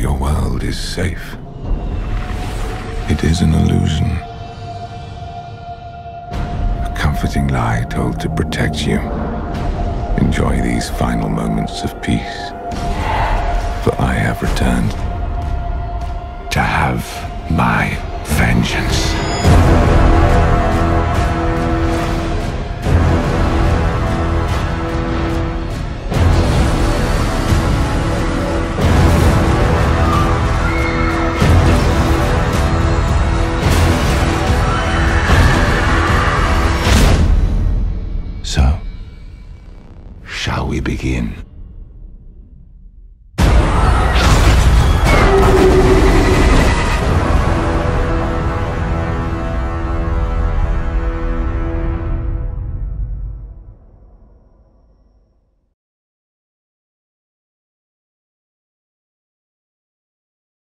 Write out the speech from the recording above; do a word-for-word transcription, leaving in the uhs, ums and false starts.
your world is safe. It is an illusion. A comforting lie told to protect you. Enjoy these final moments of peace. For I have returned to have my vengeance. So, shall we begin?